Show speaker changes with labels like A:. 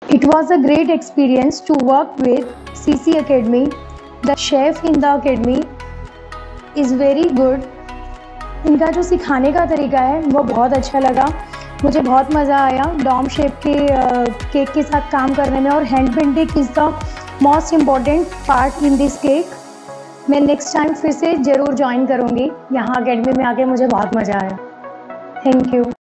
A: It was a great experience to work with CC Academy. The chef in the academy is very good. इनका जो सिखाने का तरीका है वो बहुत अच्छा लगा, मुझे बहुत मज़ा आया डॉम शेप के केक के साथ काम करने में। और hand painting is the most important part in this cake. मैं नेक्स्ट टाइम फिर से ज़रूर ज्वाइन करूँगी यहाँ अकेडमी में आके, मुझे बहुत मज़ा आया। Thank you.